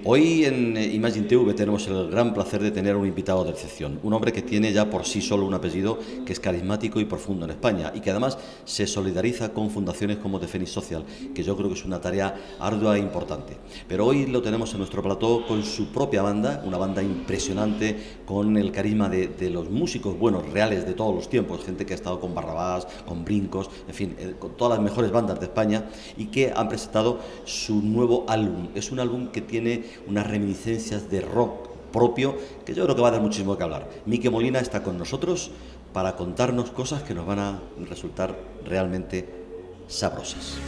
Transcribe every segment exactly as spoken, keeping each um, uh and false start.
Hoy en Imagine T V tenemos el gran placer de tener un invitado de excepción, un hombre que tiene ya por sí solo un apellido que es carismático y profundo en España y que además se solidariza con fundaciones como The Phoenix Social, que yo creo que es una tarea ardua e importante. Pero hoy lo tenemos en nuestro plató con su propia banda, una banda impresionante, con el carisma de, de los músicos buenos, reales de todos los tiempos, gente que ha estado con Barrabás, con Brincos, en fin, eh, con todas las mejores bandas de España y que han presentado su nuevo álbum. Es un álbum que tiene unas reminiscencias de rock propio que yo creo que va a dar muchísimo que hablar. Miki Molina está con nosotros para contarnos cosas que nos van a resultar realmente sabrosas.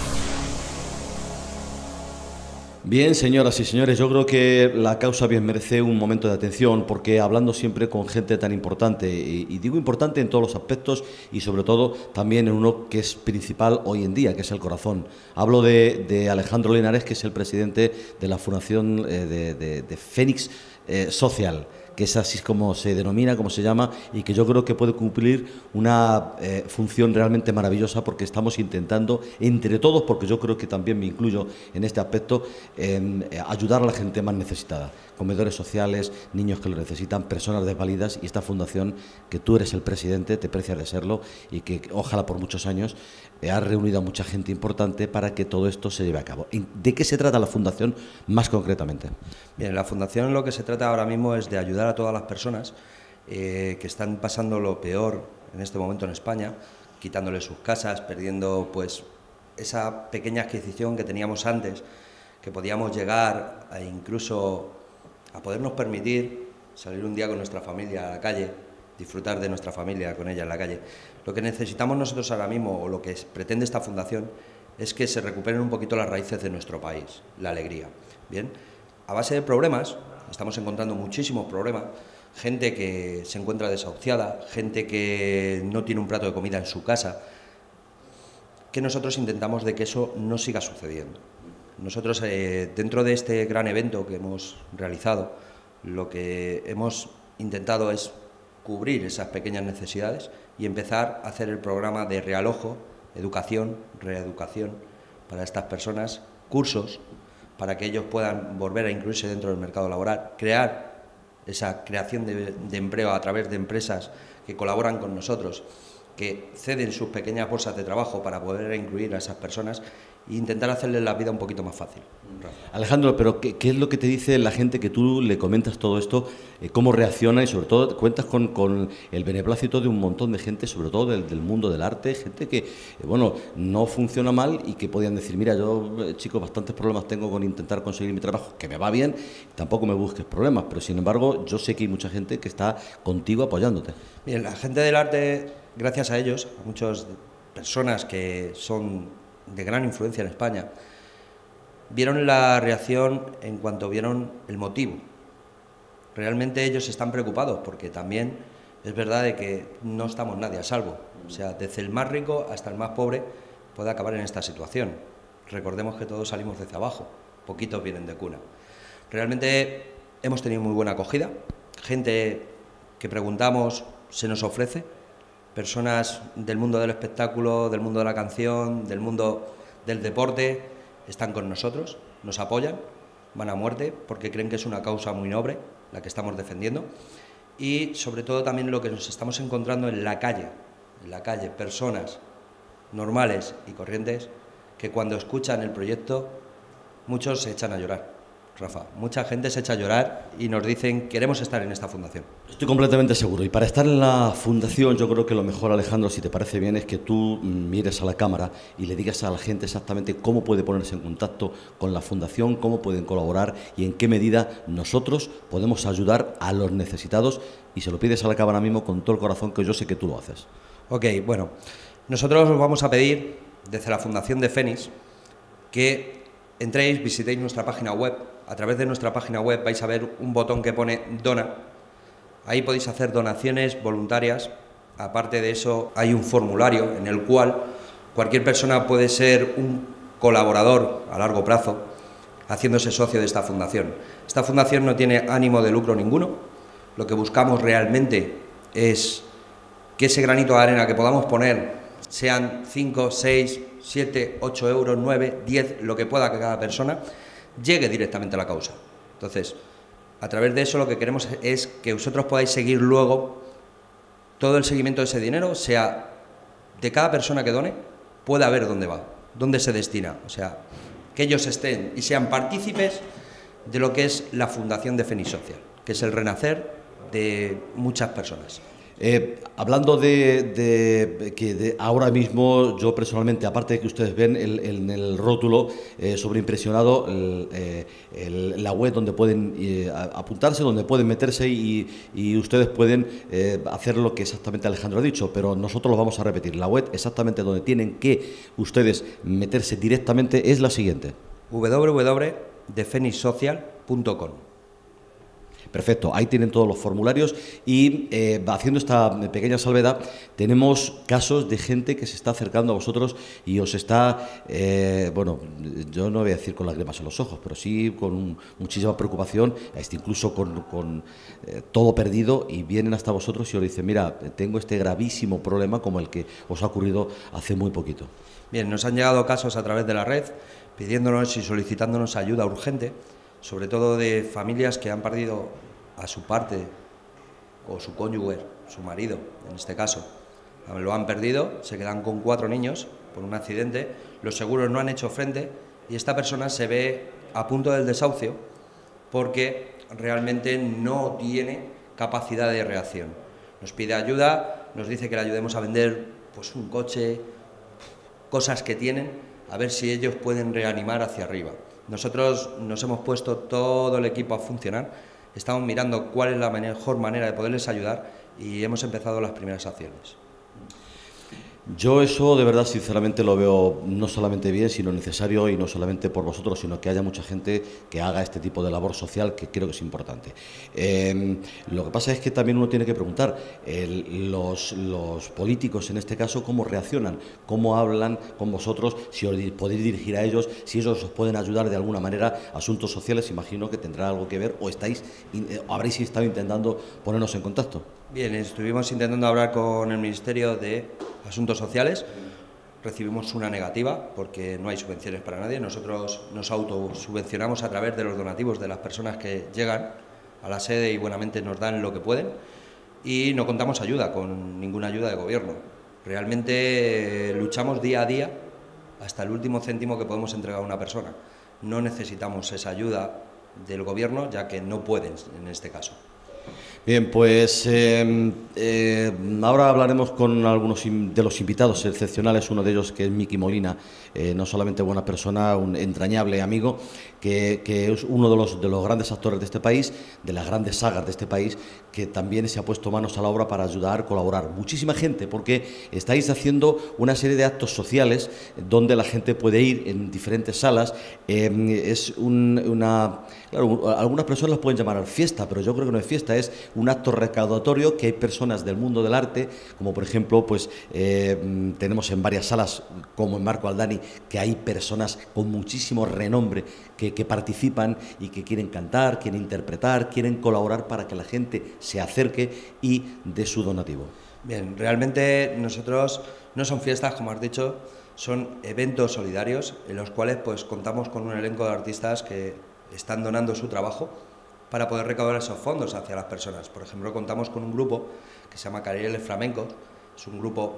Bien, señoras y señores, yo creo que la causa bien merece un momento de atención porque hablando siempre con gente tan importante, y, y digo importante en todos los aspectos y sobre todo también en uno que es principal hoy en día, que es el corazón. Hablo de, de Alejandro Linares, que es el presidente de la Fundación eh, de, de, de Phoenix eh, Social, que es así como se denomina, como se llama, y que yo creo que puede cumplir una eh, función realmente maravillosa porque estamos intentando, entre todos, porque yo creo que también me incluyo en este aspecto, eh, ayudar a la gente más necesitada, comedores sociales, niños que lo necesitan, personas desvalidas, y esta fundación, que tú eres el presidente, te precias de serlo, y que ojalá por muchos años eh, ha reunido a mucha gente importante para que todo esto se lleve a cabo. ¿De qué se trata la fundación más concretamente? Bien, la fundación lo que se trata ahora mismo es de ayudar a todas las personas eh, que están pasando lo peor en este momento en España, quitándoles sus casas, perdiendo pues esa pequeña adquisición que teníamos antes, que podíamos llegar a incluso a podernos permitir salir un día con nuestra familia a la calle, disfrutar de nuestra familia con ella en la calle. Lo que necesitamos nosotros ahora mismo, o lo que pretende esta fundación, es que se recuperen un poquito las raíces de nuestro país, la alegría. Bien, a base de problemas, estamos encontrando muchísimos problemas, gente que se encuentra desahuciada, gente que no tiene un plato de comida en su casa, que nosotros intentamos de que eso no siga sucediendo. Nosotros, eh, dentro de este gran evento que hemos realizado, lo que hemos intentado es cubrir esas pequeñas necesidades y empezar a hacer el programa de realojo, educación, reeducación para estas personas, cursos para que ellos puedan volver a incluirse dentro del mercado laboral, crear esa creación de, de empleo a través de empresas que colaboran con nosotros, que ceden sus pequeñas bolsas de trabajo para poder incluir a esas personas e intentar hacerles la vida un poquito más fácil. Alejandro, pero ¿qué, qué es lo que te dice la gente que tú le comentas todo esto? Eh, ¿Cómo reacciona? Y sobre todo cuentas con, con el beneplácito de un montón de gente, sobre todo del, del mundo del arte, gente que, eh, bueno, no funciona mal y que podían decir, mira, yo, eh, chicos, bastantes problemas tengo con intentar conseguir mi trabajo, que me va bien, tampoco me busques problemas, pero sin embargo yo sé que hay mucha gente que está contigo apoyándote. Bien, la gente del arte, gracias a ellos, a muchas personas que son de gran influencia en España, vieron la reacción en cuanto vieron el motivo. Realmente ellos están preocupados porque también es verdad de que no estamos nadie a salvo. O sea, desde el más rico hasta el más pobre puede acabar en esta situación. Recordemos que todos salimos desde abajo, poquitos vienen de cuna. Realmente hemos tenido muy buena acogida, gente que preguntamos se nos ofrece, personas del mundo del espectáculo, del mundo de la canción, del mundo del deporte, están con nosotros, nos apoyan, van a muerte porque creen que es una causa muy noble la que estamos defendiendo, y sobre todo también lo que nos estamos encontrando en la calle, en la calle, personas normales y corrientes que cuando escuchan el proyecto muchos se echan a llorar. Rafa, mucha gente se echa a llorar y nos dicen queremos estar en esta fundación. Estoy completamente seguro, y para estar en la fundación yo creo que lo mejor, Alejandro, si te parece bien, es que tú mires a la cámara y le digas a la gente exactamente cómo puede ponerse en contacto con la fundación, cómo pueden colaborar y en qué medida nosotros podemos ayudar a los necesitados, y se lo pides a la cámara mismo con todo el corazón, que yo sé que tú lo haces. Ok, bueno, nosotros os vamos a pedir desde la Fundación de Phoenix que entréis, visitéis nuestra página web. A través de nuestra página web vais a ver un botón que pone Dona. Ahí podéis hacer donaciones voluntarias. Aparte de eso, hay un formulario en el cual cualquier persona puede ser un colaborador a largo plazo, haciéndose socio de esta fundación. Esta fundación no tiene ánimo de lucro ninguno. Lo que buscamos realmente es que ese granito de arena que podamos poner, sean cinco, seis, siete, ocho euros, nueve, diez, lo que pueda que cada persona, llegue directamente a la causa. Entonces, a través de eso lo que queremos es que vosotros podáis seguir luego todo el seguimiento de ese dinero, sea de cada persona que done, pueda ver dónde va, dónde se destina. O sea, que ellos estén y sean partícipes de lo que es la fundación de Fénix Social, que es el renacer de muchas personas. Eh, hablando de, de que de ahora mismo, yo personalmente, aparte de que ustedes ven el, el, en el rótulo eh, sobreimpresionado el, eh, el, la web donde pueden eh, apuntarse, donde pueden meterse y, y ustedes pueden eh, hacer lo que exactamente Alejandro ha dicho, pero nosotros lo vamos a repetir. La web exactamente donde tienen que ustedes meterse directamente es la siguiente: w w w punto de fénix social punto com. Perfecto, ahí tienen todos los formularios y eh, haciendo esta pequeña salvedad, tenemos casos de gente que se está acercando a vosotros y os está, eh, bueno, yo no voy a decir con lágrimas en los ojos, pero sí con un, muchísima preocupación, este, incluso con, con eh, todo perdido, y vienen hasta vosotros y os dicen: mira, tengo este gravísimo problema como el que os ha ocurrido hace muy poquito. Bien, nos han llegado casos a través de la red pidiéndonos y solicitándonos ayuda urgente, sobre todo de familias que han perdido a su parte o su cónyuge, su marido en este caso. Lo han perdido, se quedan con cuatro niños por un accidente, los seguros no han hecho frente y esta persona se ve a punto del desahucio porque realmente no tiene capacidad de reacción. Nos pide ayuda, nos dice que le ayudemos a vender pues un coche, cosas que tienen, a ver si ellos pueden reanimar hacia arriba. Nosotros nos hemos puesto todo el equipo a funcionar, estamos mirando cuál es la mejor manera de poderles ayudar y hemos empezado las primeras acciones. Yo eso de verdad sinceramente lo veo no solamente bien, sino necesario, y no solamente por vosotros, sino que haya mucha gente que haga este tipo de labor social, que creo que es importante. Eh, lo que pasa es que también uno tiene que preguntar, el, los, los políticos en este caso, ¿cómo reaccionan? ¿Cómo hablan con vosotros? Si os podéis dirigir a ellos, si ellos os pueden ayudar de alguna manera. Asuntos sociales, imagino que tendrá algo que ver, o estáis, o habréis estado intentando ponernos en contacto. Bien, estuvimos intentando hablar con el Ministerio de Asuntos Sociales, recibimos una negativa porque no hay subvenciones para nadie. Nosotros nos autosubvencionamos a través de los donativos de las personas que llegan a la sede y buenamente nos dan lo que pueden, y no contamos ayuda, con ninguna ayuda de gobierno. Realmente eh, luchamos día a día hasta el último céntimo que podemos entregar a una persona. No necesitamos esa ayuda del gobierno, ya que no pueden en este caso. Bien, pues eh, eh, ahora hablaremos con algunos de los invitados excepcionales, uno de ellos que es Miki Molina, eh, no solamente buena persona, un entrañable amigo, que, que es uno de los, de los grandes actores de este país, de las grandes sagas de este país, que también se ha puesto manos a la obra para ayudar, colaborar. Muchísima gente, porque estáis haciendo una serie de actos sociales donde la gente puede ir en diferentes salas. Eh, es un, una... Claro, algunas personas las pueden llamar fiesta, pero yo creo que no es fiesta, es un acto recaudatorio que hay personas del mundo del arte, como por ejemplo, pues eh, tenemos en varias salas, como en Marco Aldani, que hay personas con muchísimo renombre que, que participan y que quieren cantar, quieren interpretar, quieren colaborar para que la gente se acerque y dé su donativo. Bien, realmente nosotros no son fiestas, como has dicho, son eventos solidarios en los cuales pues contamos con un elenco de artistas que están donando su trabajo para poder recaudar esos fondos hacia las personas. Por ejemplo, contamos con un grupo que se llama Carieles Flamencos, es un grupo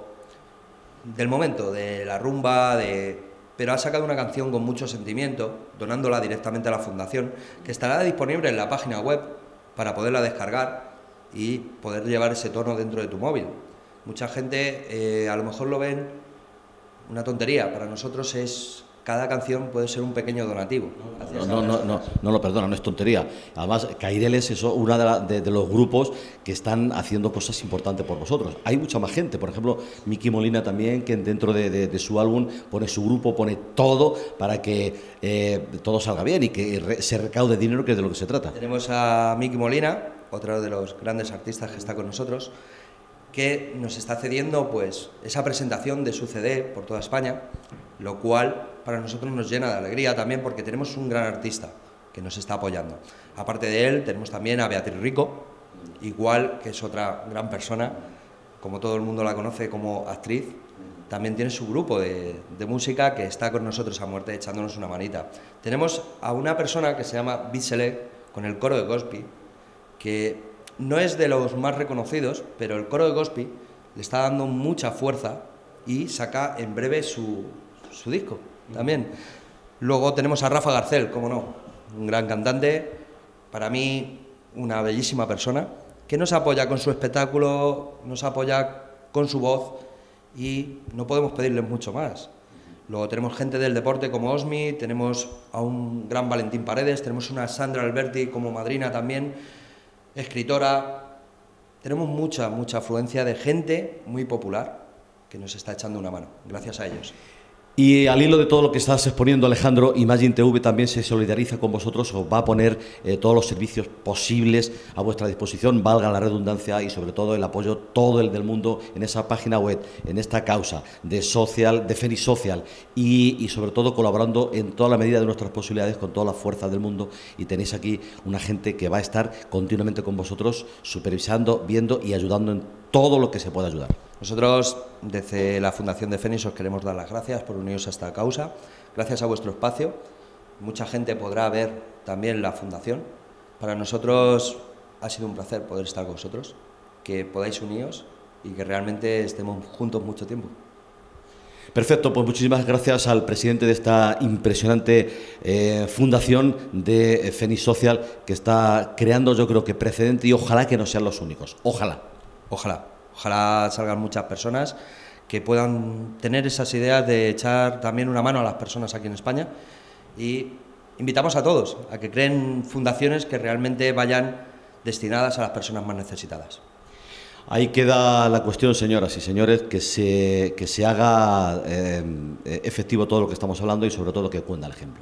del momento, de la rumba, de... pero ha sacado una canción con mucho sentimiento, donándola directamente a la fundación, que estará disponible en la página web para poderla descargar y poder llevar ese tono dentro de tu móvil. Mucha gente eh, a lo mejor lo ven una tontería, para nosotros es... Cada canción puede ser un pequeño donativo. No, no, no, no, no lo perdona, no es tontería. Además, Caireles es uno de, la, de, de los grupos que están haciendo cosas importantes por vosotros. Hay mucha más gente, por ejemplo, Miki Molina también, que dentro de, de, de su álbum pone su grupo, pone todo para que eh, todo salga bien y que re, se recaude dinero, que es de lo que se trata. Tenemos a Miki Molina, otro de los grandes artistas que está con nosotros, que nos está cediendo pues esa presentación de su C D por toda España, lo cual para nosotros nos llena de alegría también, porque tenemos un gran artista que nos está apoyando. Aparte de él, tenemos también a Beatriz Rico, igual, que es otra gran persona, como todo el mundo la conoce como actriz. También tiene su grupo de, de música que está con nosotros a muerte echándonos una manita. Tenemos a una persona que se llama Biselec, con el coro de Gospi, que no es de los más reconocidos, pero el coro de Gospi le está dando mucha fuerza y saca en breve su, su disco también. Luego tenemos a Rafa Garcel, como no, un gran cantante, para mí una bellísima persona, que nos apoya con su espectáculo, nos apoya con su voz y no podemos pedirles mucho más. Luego tenemos gente del deporte como Osmi, tenemos a un gran Valentín Paredes, tenemos una Sandra Alberti como madrina también, escritora. Tenemos mucha, mucha afluencia de gente muy popular que nos está echando una mano, gracias a ellos. Y al hilo de todo lo que estás exponiendo, Alejandro, Imagine T V también se solidariza con vosotros, os va a poner eh, todos los servicios posibles a vuestra disposición, valga la redundancia, y sobre todo el apoyo todo el del mundo en esa página web, en esta causa de social, de Fénix Social, y, y sobre todo colaborando en toda la medida de nuestras posibilidades con toda la fuerza del mundo. Y tenéis aquí una gente que va a estar continuamente con vosotros, supervisando, viendo y ayudando en todo lo que se pueda ayudar. Nosotros, desde la Fundación de Fénix, os queremos dar las gracias por uniros a esta causa. Gracias a vuestro espacio, mucha gente podrá ver también la Fundación. Para nosotros ha sido un placer poder estar con vosotros, que podáis uniros y que realmente estemos juntos mucho tiempo. Perfecto, pues muchísimas gracias al presidente de esta impresionante eh, fundación de Fénix Social, que está creando, yo creo que precedente, y ojalá que no sean los únicos. Ojalá. Ojalá. Ojalá salgan muchas personas que puedan tener esas ideas de echar también una mano a las personas aquí en España, y invitamos a todos a que creen fundaciones que realmente vayan destinadas a las personas más necesitadas. Ahí queda la cuestión, señoras y señores, que se, que se haga eh, efectivo todo lo que estamos hablando y sobre todo que cuenta el ejemplo.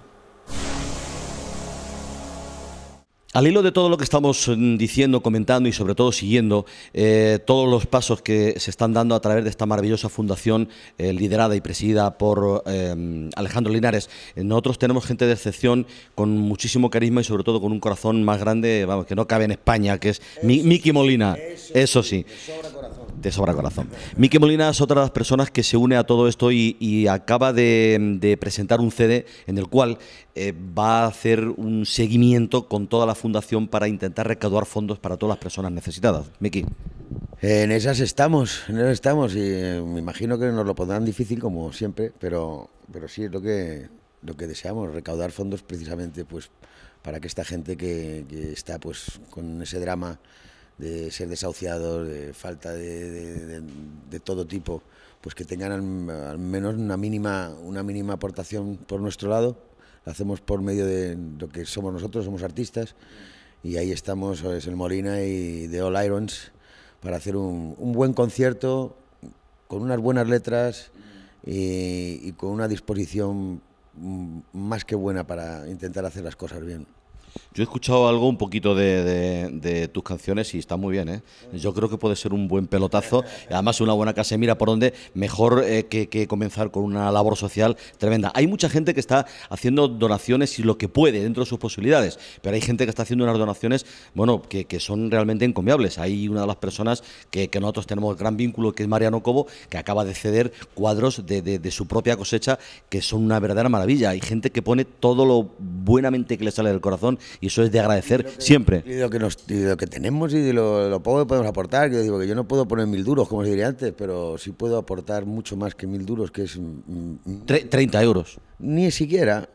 Al hilo de todo lo que estamos diciendo, comentando y sobre todo siguiendo eh, todos los pasos que se están dando a través de esta maravillosa fundación eh, liderada y presidida por eh, Alejandro Linares, eh, nosotros tenemos gente de excepción con muchísimo carisma y sobre todo con un corazón más grande, vamos, que no cabe en España, que es eso, Miki Molina, eso, eso sí, de sobra corazón. De sobra corazón. Miki Molina es otra de las personas que se une a todo esto y, y acaba de, de presentar un C D en el cual eh, va a hacer un seguimiento con toda la fundación para intentar recaudar fondos para todas las personas necesitadas. Miki. En esas estamos, en esas estamos y eh, me imagino que nos lo pondrán difícil como siempre, pero, pero sí es lo que, lo que deseamos, recaudar fondos precisamente pues para que esta gente que, que está pues con ese drama de ser desahuciados, de falta de, de, de, de todo tipo, pues que tengan al, al menos una mínima, una mínima aportación por nuestro lado. La hacemos por medio de lo que somos nosotros, somos artistas, y ahí estamos, es el Molina y The All Irons, para hacer un, un buen concierto, con unas buenas letras y, y con una disposición más que buena para intentar hacer las cosas bien. Yo he escuchado algo un poquito de, de, de tus canciones y está muy bien, ¿eh? Yo creo que puede ser un buen pelotazo, y además una buena casa. Mira por dónde, mejor eh, que, que comenzar con una labor social tremenda. Hay mucha gente que está haciendo donaciones y lo que puede dentro de sus posibilidades, pero hay gente que está haciendo unas donaciones, bueno, que, que son realmente encomiables. Hay una de las personas que, que nosotros tenemos gran vínculo, que es Mariano Cobo, que acaba de ceder cuadros de, de, de su propia cosecha, que son una verdadera maravilla. Hay gente que pone todo lo buenamente que le sale del corazón, y eso es de agradecer y que, siempre. Y de lo que, nos, y de lo que tenemos y de lo, lo poco que podemos aportar, que digo que yo no puedo poner mil duros, como os diría antes, pero sí puedo aportar mucho más que mil duros, que es... Mm, treinta euros. Ni siquiera.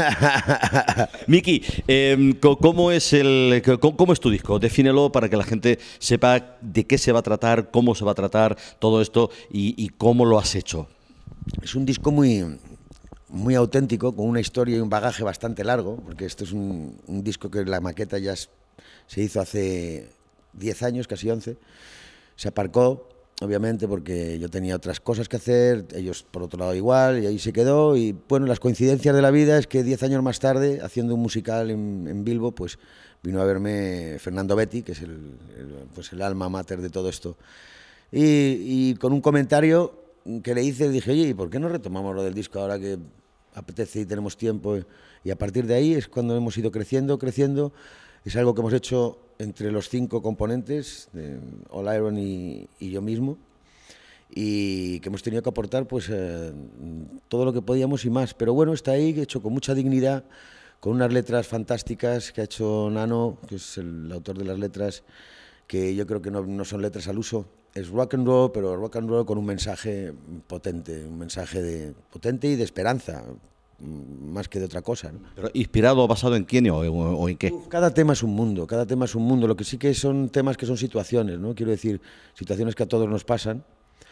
Miki, eh, ¿cómo es el, cómo es tu disco? Defínelo para que la gente sepa de qué se va a tratar, cómo se va a tratar todo esto y, y cómo lo has hecho. Es un disco muy... muy auténtico, con una historia y un bagaje bastante largo, porque esto es un, un disco que la maqueta ya es, se hizo hace diez años, casi once, se aparcó, obviamente, porque yo tenía otras cosas que hacer, ellos por otro lado igual, y ahí se quedó, y bueno, las coincidencias de la vida es que diez años más tarde, haciendo un musical en, en Bilbo, pues vino a verme Fernando Betti, que es el, el, pues el alma mater de todo esto, y, y con un comentario que le hice, dije, oye, ¿y por qué no retomamos lo del disco ahora que apetece y tenemos tiempo? Y a partir de ahí es cuando hemos ido creciendo, creciendo. Es algo que hemos hecho entre los cinco componentes, de All Iron y, y yo mismo, y que hemos tenido que aportar pues eh, todo lo que podíamos y más. Pero bueno, está ahí, hecho con mucha dignidad, con unas letras fantásticas que ha hecho Nano, que es el autor de las letras, que yo creo que no, no son letras al uso. Es rock and roll, pero rock and roll con un mensaje potente, un mensaje de, potente y de esperanza, más que de otra cosa, ¿no? ¿Pero inspirado o basado en quién o, o, o en qué? Uf, cada tema es un mundo, cada tema es un mundo. Lo que sí que son temas que son situaciones, ¿no? Quiero decir, situaciones que a todos nos pasan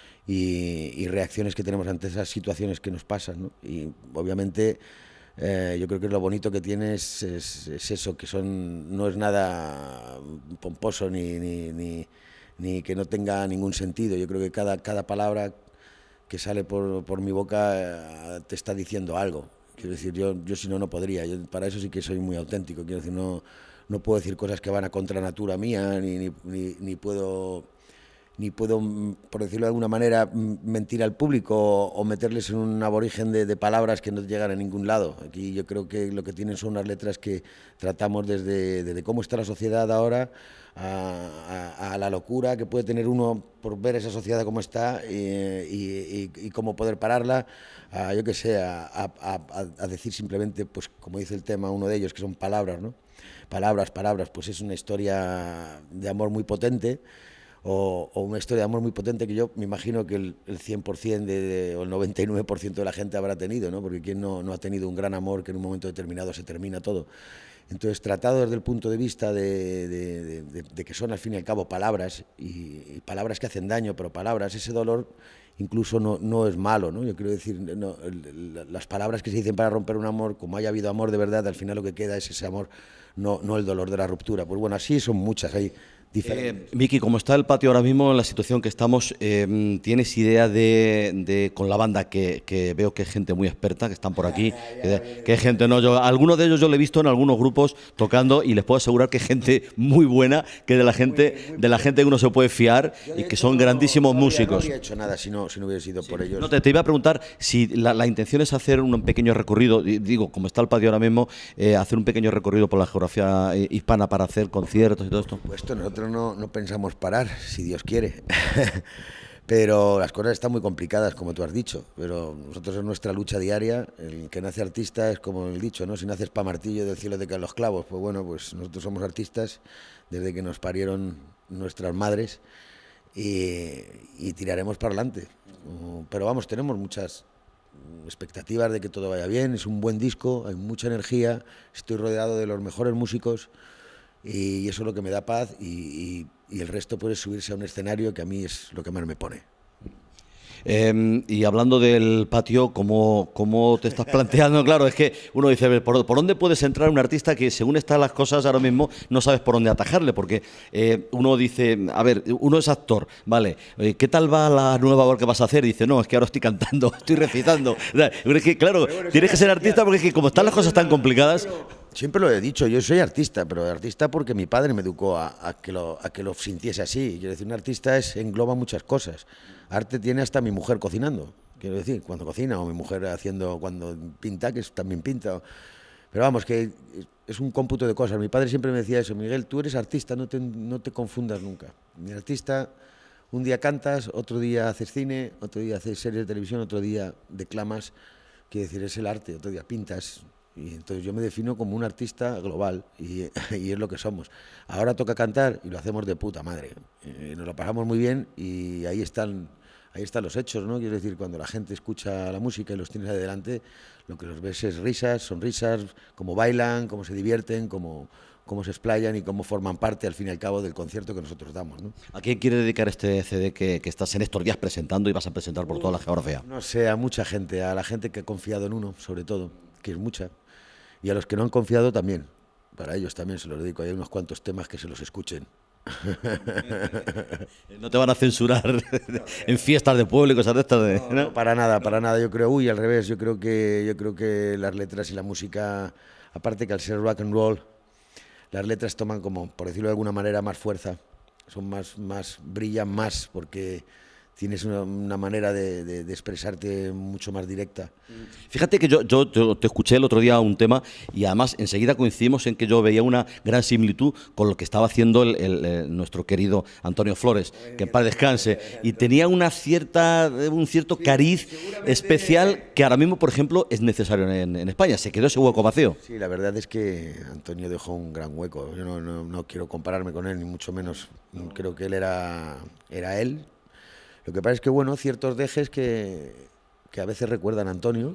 y, y reacciones que tenemos ante esas situaciones que nos pasan, ¿no? Y obviamente eh, yo creo que lo bonito que tiene es, es, es eso, que son, no es nada pomposo ni, ni, ni, ni que no tenga ningún sentido. Yo creo que cada, cada palabra que sale por, por mi boca eh, te está diciendo algo. Quiero decir, yo, yo si no, no podría. Yo para eso sí que soy muy auténtico. Quiero decir, no, no puedo decir cosas que van a contra natura mía, ni, ni, ni, ni puedo, ni puedo, por decirlo de alguna manera, mentir al público o, o meterles en un aborigen de, de palabras que no llegan a ningún lado. Aquí yo creo que lo que tienen son unas letras que tratamos desde, desde cómo está la sociedad ahora, A, a, a la locura que puede tener uno por ver esa sociedad como está y, y, y cómo poder pararla, a, yo qué sé, a, a, a decir simplemente, pues como dice el tema, uno de ellos, que son palabras, ¿no? Palabras, palabras, pues es una historia de amor muy potente, o, o una historia de amor muy potente que yo me imagino que el, el cien por cien de, de, o el noventa y nueve por ciento de la gente habrá tenido, ¿no? Porque quién no, no ha tenido un gran amor que en un momento determinado se termina todo. Entonces, tratado desde el punto de vista de, de, de, de, de que son al fin y al cabo palabras, y, y palabras que hacen daño, pero palabras, ese dolor incluso no, no es malo, ¿no? Yo quiero decir, no, el, las palabras que se dicen para romper un amor, como haya habido amor de verdad, al final lo que queda es ese amor, no, no el dolor de la ruptura. Pues bueno, así son muchas, hay diferentes. Eh, Miki, como está el patio ahora mismo, en la situación que estamos, eh, ¿tienes idea de, de con la banda, que, que veo que es gente muy experta, que están por aquí, que, que es gente, no, yo, algunos de ellos yo lo he visto en algunos grupos tocando y les puedo asegurar que es gente muy buena, que de la gente, de la gente que uno se puede fiar y que son grandísimos no, músicos. No habría hecho nada si no, si no hubiera sido sí. por ellos. No, te, te iba a preguntar si la, la intención es hacer un pequeño recorrido, digo, como está el patio ahora mismo, eh, hacer un pequeño recorrido por la geografía hispana para hacer conciertos y todo esto. Pues esto nosotros no, no pensamos parar, si Dios quiere. Pero las cosas están muy complicadas, como tú has dicho. Pero nosotros es nuestra lucha diaria. El que nace artista es como el dicho, ¿no? Si naces pa' martillo, del cielo te caen los clavos. Pues bueno, pues nosotros somos artistas desde que nos parieron nuestras madres y, y tiraremos para adelante. Pero vamos, tenemos muchas expectativas de que todo vaya bien. Es un buen disco, hay mucha energía, estoy rodeado de los mejores músicos. Y eso es lo que me da paz y, y, y el resto puede subirse a un escenario, que a mí es lo que más me pone. Eh, y hablando del patio, ¿cómo, ¿cómo te estás planteando? Claro, es que uno dice, ¿por, ¿por dónde puedes entrar un artista que según están las cosas ahora mismo no sabes por dónde atajarle? Porque eh, uno dice, a ver, uno es actor, ¿vale? ¿Qué tal va la nueva obra que vas a hacer? Y dice, no, es que ahora estoy cantando, estoy recitando. O sea, es que, claro, tienes que ser artista porque es que como están las cosas tan complicadas... Siempre lo he dicho, yo soy artista, pero artista porque mi padre me educó a, a, que, lo, a que lo sintiese así. Quiero decir, un artista es, engloba muchas cosas. Arte tiene hasta mi mujer cocinando, quiero decir, cuando cocina, o mi mujer haciendo, cuando pinta, que también pinta. Pero vamos, que es un cómputo de cosas. Mi padre siempre me decía eso, Miguel, tú eres artista, no te, no te confundas nunca. Mi artista, un día cantas, otro día haces cine, otro día haces series de televisión, otro día declamas, quiero decir, es el arte, otro día pintas. Y entonces yo me defino como un artista global y, y es lo que somos. Ahora toca cantar y lo hacemos de puta madre. Eh, nos lo pasamos muy bien y ahí están, ahí están los hechos, ¿no? Quiero decir, cuando la gente escucha la música y los tienes adelante, lo que los ves es risas, sonrisas, cómo bailan, cómo se divierten, cómo, cómo se explayan y cómo forman parte, al fin y al cabo, del concierto que nosotros damos, ¿no? ¿A quién quiere dedicar este C D que, que estás en estos días presentando y vas a presentar por toda la geografía? No sé, a mucha gente, a la gente que ha confiado en uno, sobre todo, que es mucha. Y a los que no han confiado también, para ellos también se los dedico, hay unos cuantos temas que se los escuchen. No te van a censurar en fiestas de pueblo y cosas de estas. De, no, no, para nada, para nada, yo creo, uy, al revés, yo creo que yo creo que las letras y la música, aparte que al ser rock and roll, las letras toman como, por decirlo de alguna manera, más fuerza, son más, más, brillan más, porque tienes una, una manera de, de, de expresarte mucho más directa. Fíjate que yo, yo, yo te escuché el otro día un tema y además enseguida coincidimos en que yo veía una gran similitud con lo que estaba haciendo el, el, el, nuestro querido Antonio Flores, que en paz descanse, y tenía una cierta, un cierto cariz especial que ahora mismo, por ejemplo, es necesario en, en España. Se quedó ese hueco vacío. Sí, la verdad es que Antonio dejó un gran hueco. Yo no, no, no quiero compararme con él, ni mucho menos. Creo que él era, era él. Lo que pasa es que, bueno, ciertos dejes que, que a veces recuerdan a Antonio,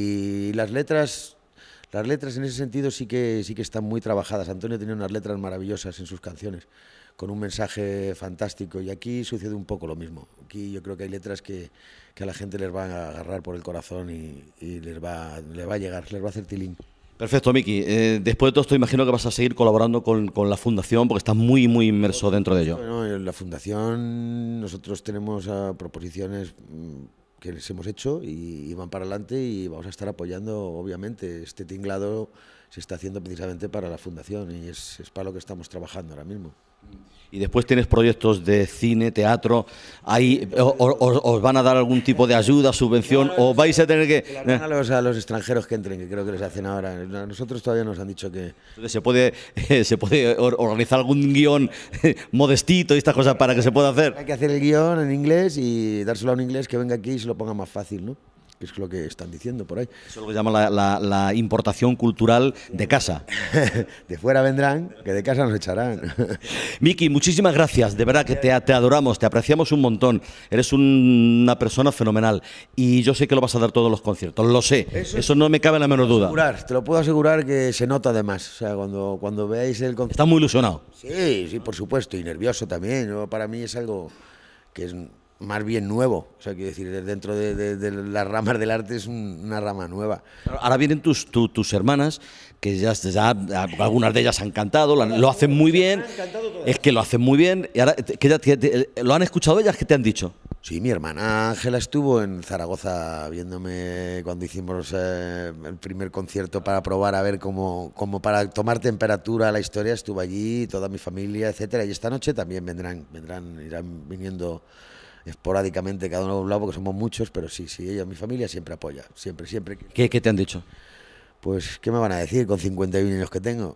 y las letras, las letras en ese sentido sí que, sí que están muy trabajadas. Antonio tenía unas letras maravillosas en sus canciones, con un mensaje fantástico, y aquí sucede un poco lo mismo. Aquí yo creo que hay letras que, que a la gente les van a agarrar por el corazón y, y les, va, les va a llegar, les va a hacer tilín. Perfecto, Miki. Eh, después de todo esto, imagino que vas a seguir colaborando con, con la Fundación, porque estás muy, muy inmerso dentro de ello. Bueno, en la Fundación nosotros tenemos uh, proposiciones que les hemos hecho y, y van para adelante, y vamos a estar apoyando, obviamente. Este tinglado se está haciendo precisamente para la Fundación, y es, es para lo que estamos trabajando ahora mismo. Y después tienes proyectos de cine, teatro. Ahí o, o, ¿Os van a dar algún tipo de ayuda, subvención, no, no, o vais a tener que...? que eh? a, los, a los extranjeros que entren, que creo que les hacen ahora. A nosotros todavía nos han dicho que... ¿Se puede, eh, se puede organizar algún guión modestito y estas cosas para que se pueda hacer? Hay que hacer el guión en inglés y dárselo a un inglés que venga aquí y se lo ponga más fácil, ¿no? Que es lo que están diciendo por ahí. Eso es lo que llaman la, la, la importación cultural de casa. De fuera vendrán, que de casa nos echarán. Miki, muchísimas gracias, de verdad que te, te adoramos, te apreciamos un montón, eres un, una persona fenomenal, y yo sé que lo vas a dar todos los conciertos, lo sé, eso, eso no me cabe la menor duda. Asegurar, te lo puedo asegurar que se nota además, o sea, cuando, cuando veáis el concierto... ¿Estás muy ilusionado? Sí, sí, por supuesto, y nervioso también, ¿no? Para mí es algo que es... más bien nuevo, o sea, quiero decir, dentro de, de, de las ramas del arte es un, una rama nueva. Ahora vienen tus, tu, tus hermanas, que ya, ya algunas de ellas han cantado, lo hacen muy bien, es que lo hacen muy bien, y ahora, que ya, que, ¿lo han escuchado ellas? ¿Qué te han dicho? Sí, mi hermana Ángela estuvo en Zaragoza viéndome cuando hicimos eh, el primer concierto para probar a ver cómo, cómo para tomar temperatura a la historia, estuvo allí, toda mi familia, etcétera, y esta noche también vendrán, vendrán, irán viniendo esporádicamente cada uno de un lado, porque somos muchos, pero sí, sí, ella, mi familia siempre apoya, siempre, siempre. ¿Qué, qué te han dicho? Pues, ¿qué me van a decir con cincuenta y uno años que tengo?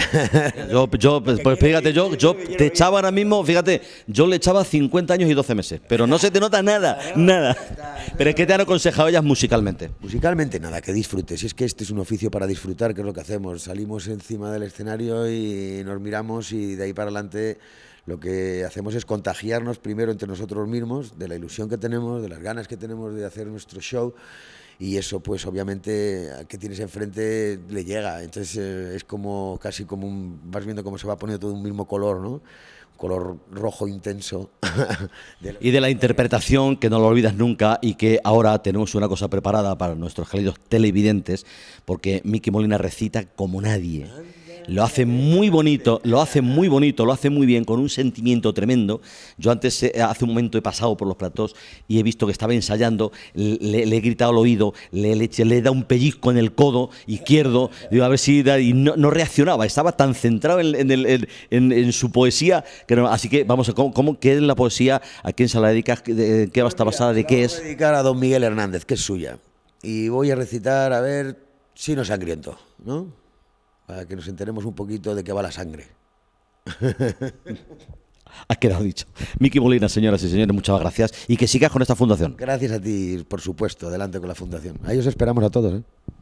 Yo, yo pues, pues fíjate, yo, yo te echaba ahora mismo, fíjate, yo le echaba cincuenta años y doce meses, pero no se te nota nada, nada. Pero es que te han aconsejado ellas musicalmente. Musicalmente nada, que disfrutes, si es que este es un oficio para disfrutar, que es lo que hacemos, salimos encima del escenario y nos miramos, y de ahí para adelante lo que hacemos es contagiarnos primero entre nosotros mismos, de la ilusión que tenemos, de las ganas que tenemos de hacer nuestro show, y eso pues obviamente al que tienes enfrente le llega, entonces eh, es como casi como un, vas viendo cómo se va poniendo todo un mismo color, ¿no? Color rojo intenso. de y de la interpretación, que no lo olvidas nunca, y que ahora tenemos una cosa preparada para nuestros queridos televidentes, porque Miki Molina recita como nadie. Lo hace muy bonito, lo hace muy bonito, lo hace muy bien, con un sentimiento tremendo. Yo antes, eh, hace un momento he pasado por los platós y he visto que estaba ensayando, le, le he gritado al oído, le, le, le he dado un pellizco en el codo izquierdo, digo, a ver si da, y no, no reaccionaba, estaba tan centrado en, en, el, en, en, en su poesía, que no, así que vamos a, ¿cómo, cómo qué es la poesía? ¿A quién se la dedicas? ¿De qué va a estar basada? ¿De qué es? Voy a dedicar a don Miguel Hernández, que es suya, y voy a recitar, a ver, Sino Sangriento, ¿no? Para que nos enteremos un poquito de qué va la sangre. Has quedado dicho. Miki Molina, señoras y señores, muchas gracias, y que sigas con esta fundación. Gracias a ti, por supuesto, adelante con la fundación. Ahí os esperamos a todos, ¿eh?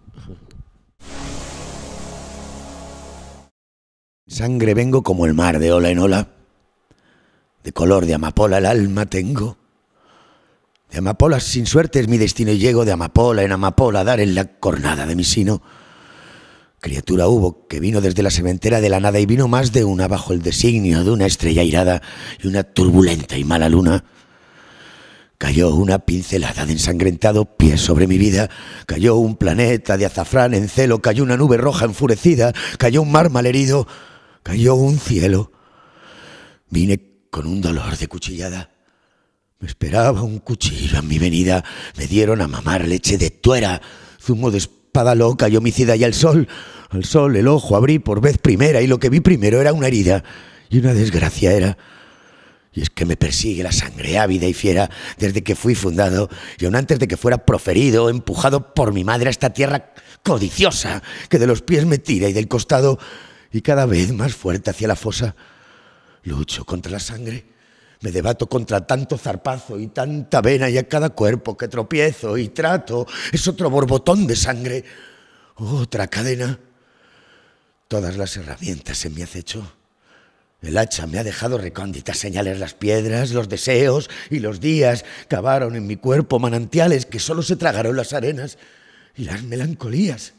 Sangre vengo como el mar de ola en ola, de color de amapola el alma tengo. De amapola sin suerte es mi destino y llego de amapola en amapola a dar en la cornada de mi sino. Criatura hubo que vino desde la sementera de la nada, y vino más de una bajo el designio de una estrella airada y una turbulenta y mala luna. Cayó una pincelada de ensangrentado pie sobre mi vida, cayó un planeta de azafrán en celo, cayó una nube roja enfurecida, cayó un mar malherido, cayó un cielo. Vine con un dolor de cuchillada, me esperaba un cuchillo en mi venida, me dieron a mamar leche de tuera, zumo de espada loca y homicida, y al sol, al sol el ojo abrí por vez primera, y lo que vi primero era una herida y una desgracia era, Y es que me persigue la sangre ávida y fiera desde que fui fundado y aún antes de que fuera proferido, empujado por mi madre a esta tierra codiciosa que de los pies me tira y del costado y cada vez más fuerte hacia la fosa. Lucho contra la sangre, me debato contra tanto zarpazo y tanta vena y a cada cuerpo que tropiezo y trato es otro borbotón de sangre, otra cadena. Todas las herramientas se me acecho. El hacha me ha dejado recónditas señales, las piedras, los deseos y los días cavaron en mi cuerpo manantiales que solo se tragaron las arenas y las melancolías.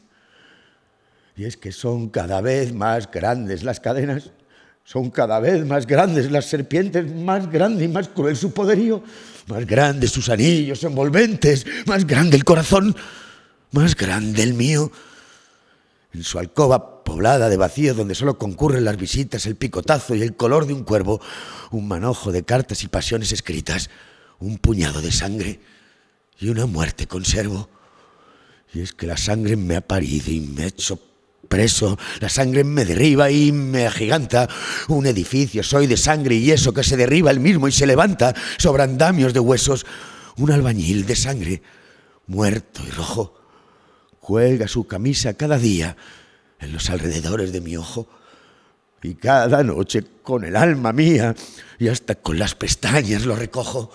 Y es que son cada vez más grandes las cadenas, son cada vez más grandes las serpientes, más grande y más cruel su poderío, más grandes sus anillos envolventes, más grande el corazón, más grande el mío. En su alcoba poblada de vacíos donde solo concurren las visitas, el picotazo y el color de un cuervo, un manojo de cartas y pasiones escritas, un puñado de sangre y una muerte conservo. Y es que la sangre me ha parido y me ha hecho preso, la sangre me derriba y me agiganta. Un edificio soy de sangre y eso que se derriba el mismo y se levanta sobre andamios de huesos. Un albañil de sangre, muerto y rojo, cuelga su camisa cada día en los alrededores de mi ojo y cada noche con el alma mía y hasta con las pestañas lo recojo.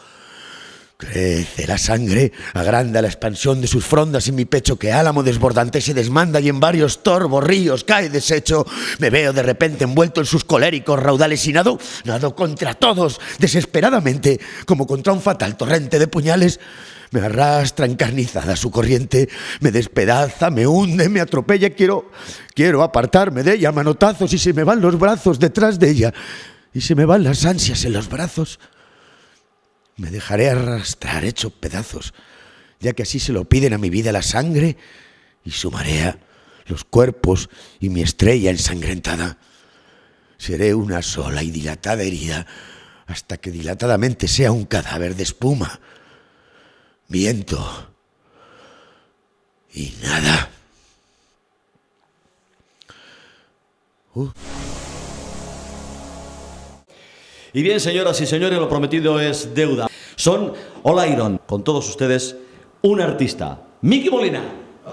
Crece la sangre, agranda la expansión de sus frondas y mi pecho que álamo desbordante se desmanda y en varios torbos ríos cae deshecho. Me veo de repente envuelto en sus coléricos raudales y nado, nado contra todos, desesperadamente, como contra un fatal torrente de puñales. Me arrastra encarnizada su corriente, me despedaza, me hunde, me atropella. Quiero, quiero apartarme de ella a manotazos y se me van los brazos detrás de ella y se me van las ansias en los brazos. Me dejaré arrastrar hecho pedazos, ya que así se lo piden a mi vida la sangre y su marea, los cuerpos y mi estrella ensangrentada. Seré una sola y dilatada herida hasta que dilatadamente sea un cadáver de espuma, viento y nada. Uh. Y bien, señoras y señores, lo prometido es deuda. Son All Iron, con todos ustedes, un artista, Miki Molina.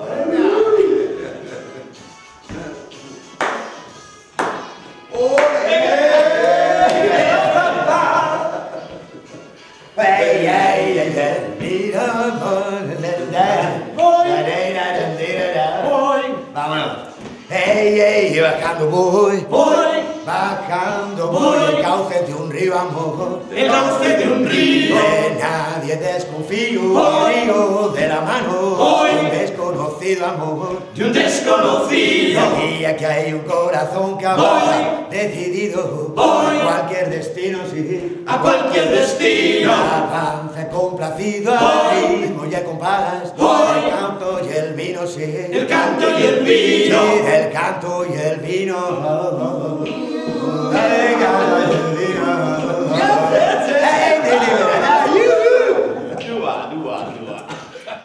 Vámonos. Hey, hey, bajando voy, voy, bajando voy, el cauce de un río amor, el cauce de un río, de nadie desconfío, voy, río de la mano, voy, un desconocido amor, de un desconocido, y aquí hay un corazón que avanza, decidido, voy, a cualquier destino, sí, a cualquier destino, avanza complacido, al ritmo y el compás, voy, el canto y el vino, sí, el canto y el vino, sí, el canto y el vino.